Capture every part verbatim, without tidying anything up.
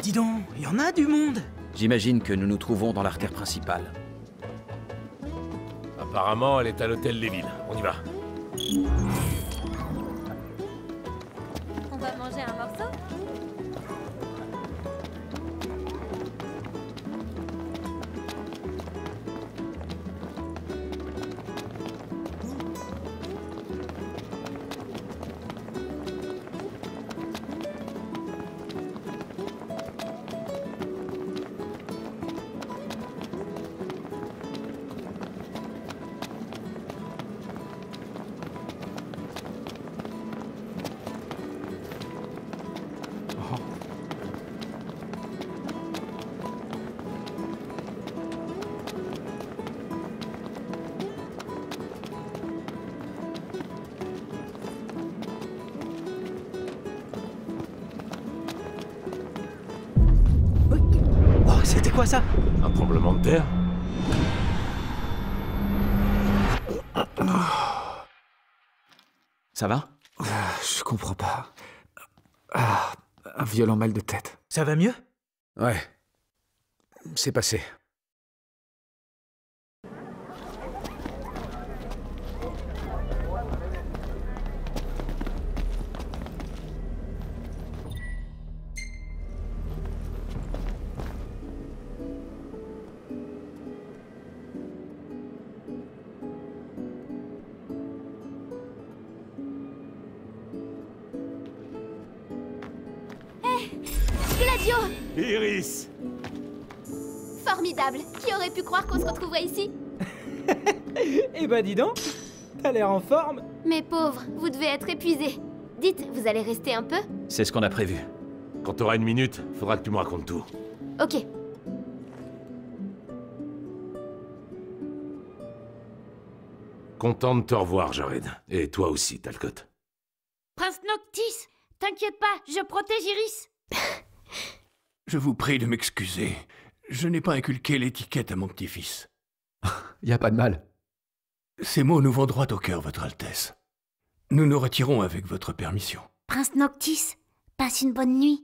dis donc, il y en a du monde. J'imagine que nous nous trouvons dans l'artère principale. Apparemment, elle est à l'hôtel Les Villes. On y va. On va manger un morceau? C'était quoi ça? Un tremblement de terre? Ça va? Ah, je comprends pas. Ah, un violent mal de tête. Ça va mieux? Ouais. C'est passé. Gladio! Iris! Formidable! Qui aurait pu croire qu'on se retrouverait ici? Eh ben dis donc, t'as l'air en forme. Mes pauvres, vous devez être épuisés. Dites, vous allez rester un peu? C'est ce qu'on a prévu. Quand t'auras une minute, faudra que tu me racontes tout. Ok. Content de te revoir, Jared. Et toi aussi, Talcott. Prince Noctis, t'inquiète pas, je protège Iris. Je vous prie de m'excuser. Je n'ai pas inculqué l'étiquette à mon petit-fils. Y a pas de mal. Ces mots nous vont droit au cœur, Votre Altesse. Nous nous retirons avec votre permission. Prince Noctis, passe une bonne nuit.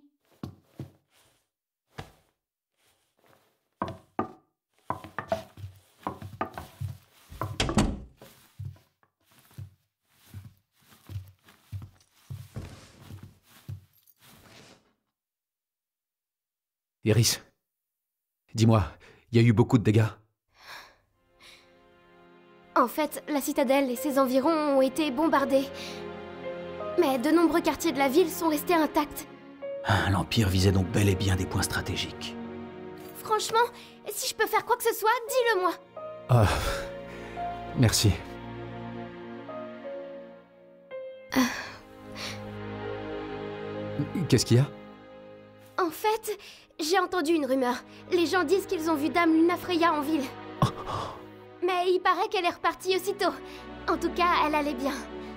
Iris, dis-moi, il y a eu beaucoup de dégâts? En fait, la citadelle et ses environs ont été bombardés. Mais de nombreux quartiers de la ville sont restés intacts. Ah, l'Empire visait donc bel et bien des points stratégiques. Franchement, si je peux faire quoi que ce soit, dis-le-moi. Ah, merci. Qu'est-ce qu'il y a? En fait, j'ai entendu une rumeur. Les gens disent qu'ils ont vu Dame Luna Freya en ville. Mais il paraît qu'elle est repartie aussitôt. En tout cas, elle allait bien.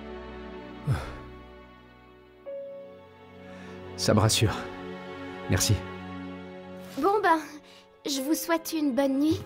Ça me rassure. Merci. Bon ben, je vous souhaite une bonne nuit.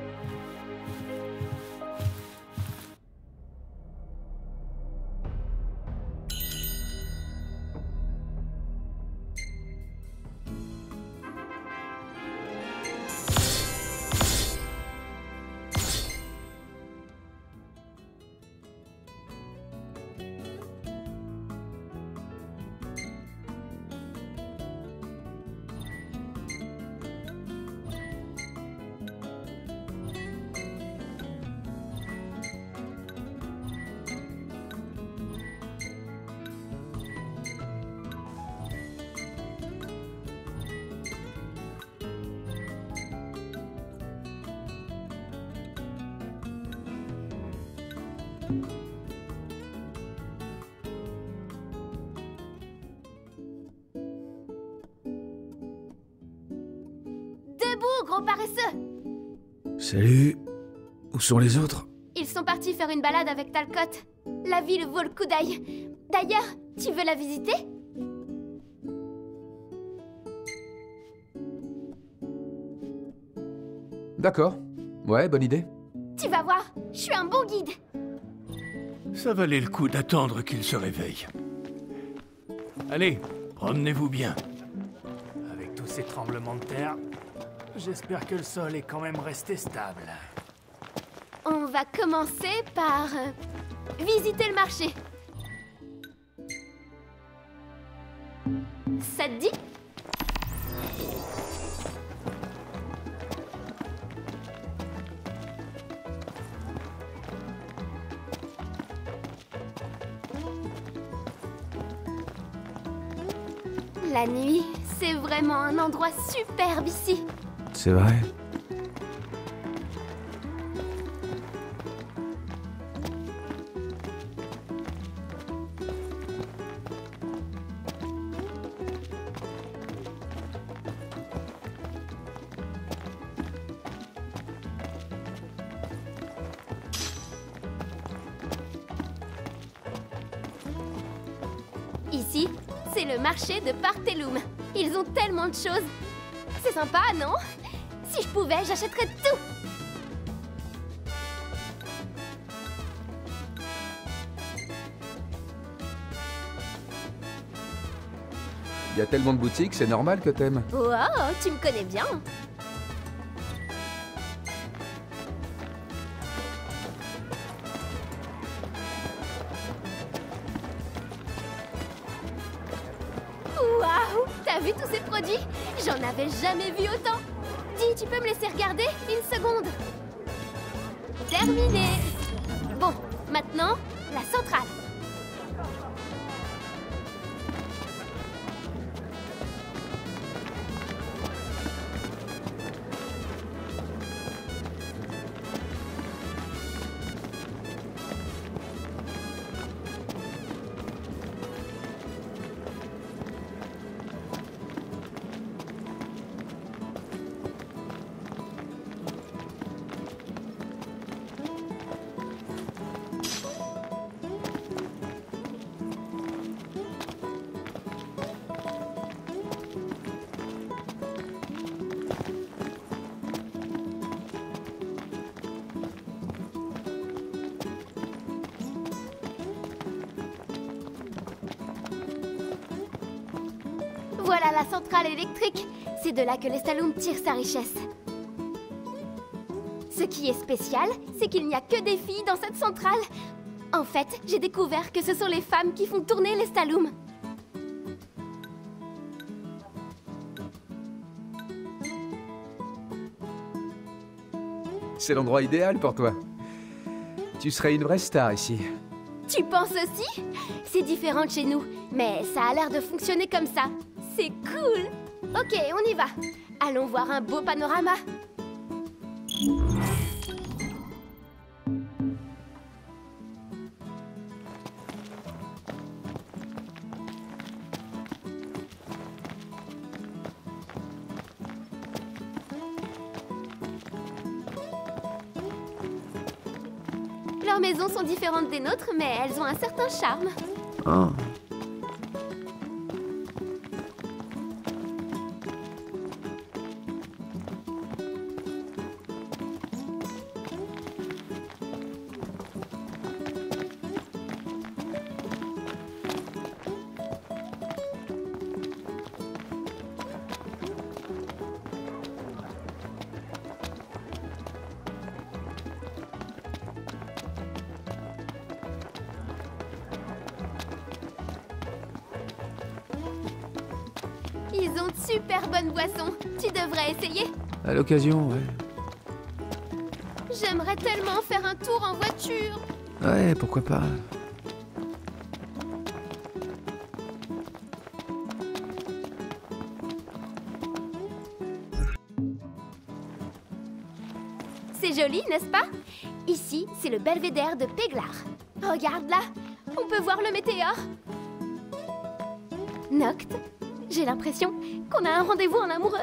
Debout, gros paresseux! Salut. Où sont les autres? Ils sont partis faire une balade avec Talcott. La ville vaut le coup d'œil. D'ailleurs, tu veux la visiter? D'accord. Ouais, bonne idée. Tu vas voir, je suis un bon guide. Ça valait le coup d'attendre qu'il se réveille. Allez, promenez-vous bien. Avec tout ces tremblements de terre. J'espère que le sol est quand même resté stable. On va commencer par euh, visiter le marché. Ça te dit? La nuit, c'est vraiment un endroit superbe ici. C'est vrai. Ici, c'est le marché de Partelum. Ils ont tellement de choses. C'est sympa, non? Si je pouvais, j'achèterais tout. Il y a tellement de boutiques, c'est normal que t'aimes. Wow, tu me connais bien. Waouh, t'as vu tous ces produits? J'en avais jamais vu autant. Dis, tu peux me laisser regarder une seconde? Terminé. Bon, maintenant, la centrale. Voilà la centrale électrique. C'est de là que l'Estalum tire sa richesse. Ce qui est spécial, c'est qu'il n'y a que des filles dans cette centrale. En fait, j'ai découvert que ce sont les femmes qui font tourner l'Estalum. C'est l'endroit idéal pour toi. Tu serais une vraie star ici. Tu penses aussi? C'est différent de chez nous, mais ça a l'air de fonctionner comme ça. C'est cool! Ok, on y va. Allons voir un beau panorama. Leurs maisons sont différentes des nôtres, mais elles ont un certain charme. Oh. Ils ont de super bonnes boissons. Tu devrais essayer. À l'occasion, ouais. J'aimerais tellement faire un tour en voiture. Ouais, pourquoi pas. C'est joli, n'est-ce pas? Ici, c'est le belvédère de Peglar. Regarde là, on peut voir le météore. Noct, j'ai l'impression qu'on a un rendez-vous en amoureux.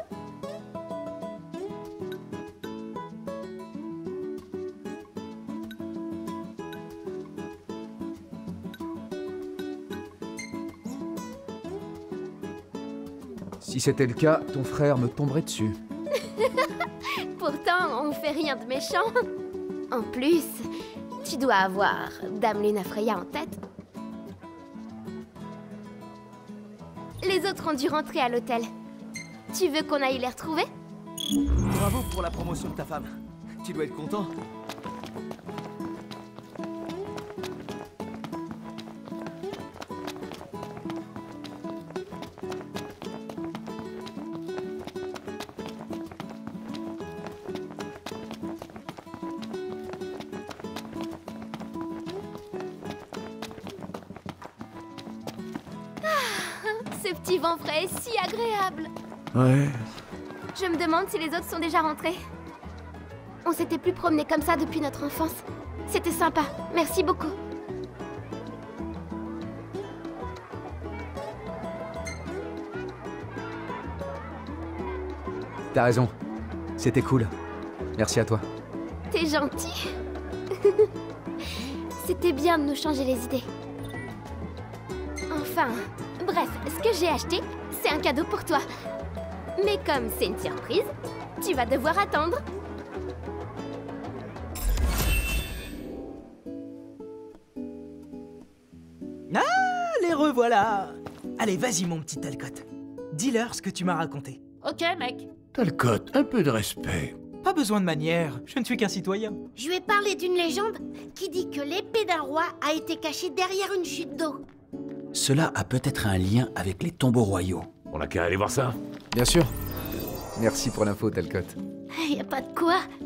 Si c'était le cas, ton frère me tomberait dessus. Pourtant, on fait rien de méchant. En plus, tu dois avoir Dame Lunafreya en tête. Les autres ont dû rentrer à l'hôtel. Tu veux qu'on aille les retrouver? Bravo pour la promotion de ta femme. Tu dois être content. Ce petit vent frais est si agréable. Ouais. Je me demande si les autres sont déjà rentrés. On s'était plus promenés comme ça depuis notre enfance. C'était sympa. Merci beaucoup. T'as raison. C'était cool. Merci à toi. T'es gentil. C'était bien de nous changer les idées. Enfin, bref, ce que j'ai acheté, c'est un cadeau pour toi. Mais comme c'est une surprise, tu vas devoir attendre. Ah, les revoilà. Allez, vas-y, mon petit Talcott. Dis-leur ce que tu m'as raconté. Ok, mec. Talcott, un peu de respect. Pas besoin de manière, je ne suis qu'un citoyen. Je vais parler d'une légende qui dit que l'épée d'un roi a été cachée derrière une chute d'eau. Cela a peut-être un lien avec les tombeaux royaux. On a qu'à aller voir ça. Bien sûr. Merci pour l'info, Talcott. Y a pas de quoi.